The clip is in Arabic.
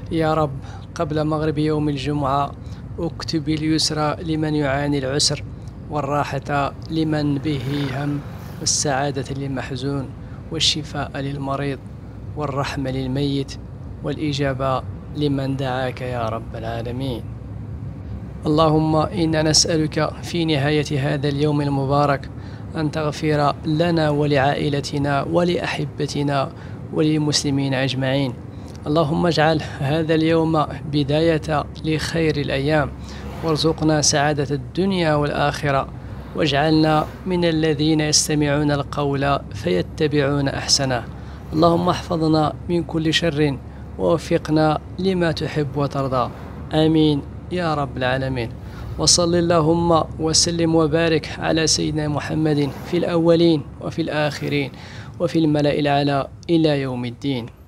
يا رب، قبل مغرب يوم الجمعة اكتب اليسر لمن يعاني العسر، والراحة لمن به هم، والسعادة للمحزون، والشفاء للمريض، والرحمة للميت، والإجابة لمن دعاك يا رب العالمين. اللهم إنا نسألك في نهاية هذا اليوم المبارك أن تغفر لنا ولعائلتنا ولأحبتنا وللمسلمين أجمعين. اللهم اجعل هذا اليوم بداية لخير الأيام، وارزقنا سعادة الدنيا والآخرة، واجعلنا من الذين يستمعون القول فيتبعون أحسنه. اللهم احفظنا من كل شر، ووفقنا لما تحب وترضى. آمين يا رب العالمين. وصل اللهم وسلم وبارك على سيدنا محمد في الأولين وفي الآخرين وفي الملأ الأعلى إلى يوم الدين.